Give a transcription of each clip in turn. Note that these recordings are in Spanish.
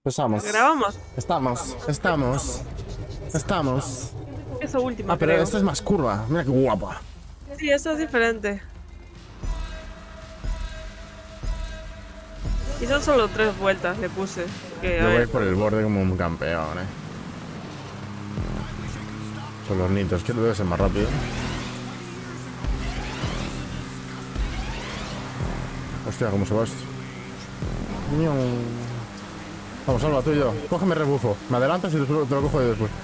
Empezamos. ¿Grabamos? Estamos. Eso último, Ah, pero creo. esta es más curva. Mira qué guapa. Sí, eso es diferente. Y son solo 3 vueltas le puse. Que, Yo a voy ver. por el borde como un campeón, Son los nitos, que debe ser más rápido. Hostia, ¿cómo se va esto? Ño. Vamos, Alba, tú y yo. Cógeme rebufo. Me adelantas y te lo cojo yo después.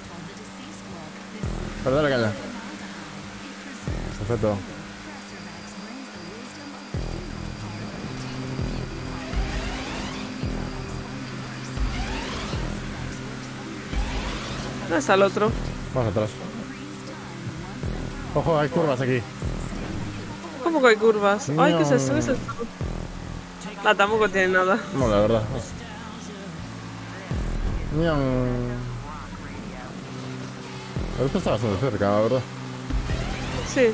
Pero dale caña. Perfecto. ¿Dónde está el otro? Vamos atrás. Ojo, hay curvas aquí. ¿Cómo que hay curvas? Ay, ¿qué es eso? ¿Qué es Ño. eso? Ah, tampoco tiene nada. No, la verdad. Ño. Pero esto está bastante cerca, la verdad. Sí.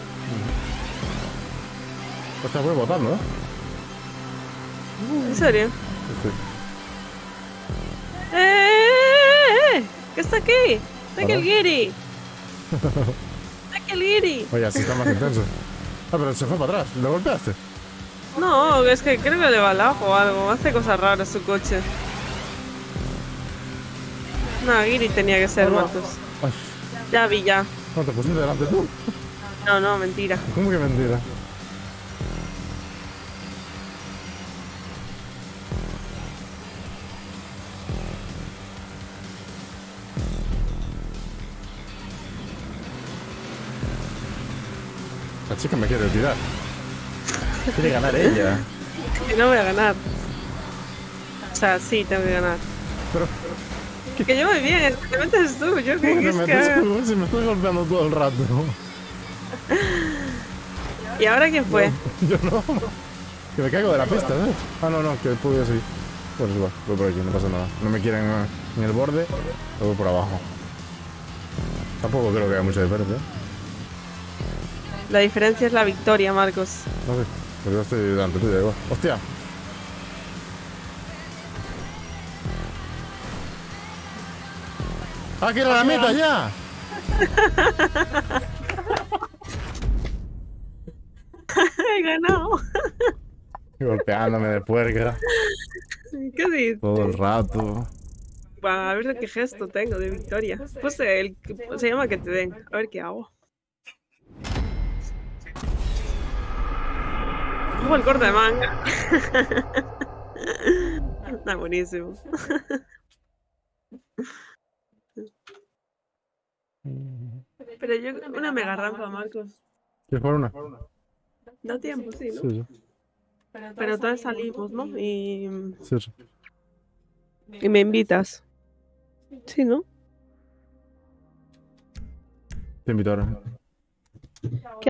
Hostia, voy botando, ¿En serio? Sí. ¿Qué está aquí? Está aquí el ¿Hola? guiri. Está aquí el guiri. Oye, así está más intenso. Ah, pero se fue para atrás. ¿Lo golpeaste? No, es que creo que le va al ajo o algo. Hace cosas raras su coche. No, guiri tenía que ser, Alba. Marcos. Ay, Ya vi, ya. no, te pusiste delante tú. No, no, mentira. ¿Cómo que mentira? La chica me quiere tirar. Quiere ganar ella. Que no voy a ganar. O sea, sí, tengo que ganar. Pero, Que yo voy bien, es que te metes tú. Yo ¿cómo qué que te es metes que... tú? Si me estoy golpeando todo el rato. ¿Y ahora quién fue? Yo no. Que me caigo de la pista, ¿eh? Ah, no, no, que puedo seguir. Pues igual, voy por aquí, no pasa nada. No me quieren en el borde, lo voy por abajo. Tampoco creo que haya mucha diferencia. La diferencia es la victoria, Marcos. No sé, pero yo estoy delante tuya igual. ¡Hostia! ¡Ah, que era la meta ya! He ganado. Golpeándome de puerca ¿Qué dices? todo el rato. Va, a ver qué gesto tengo de victoria. Puse el que se llama que te den. A ver qué hago. Ojo el corte de manga. Está buenísimo. Pero yo, una mega rampa, Marcos. ¿Quieres por una? Da tiempo, sí, ¿no? Sí, sí. Pero entonces salimos, ¿no? Sí, sí. Y me invitas. Sí, ¿no? Te invito ahora.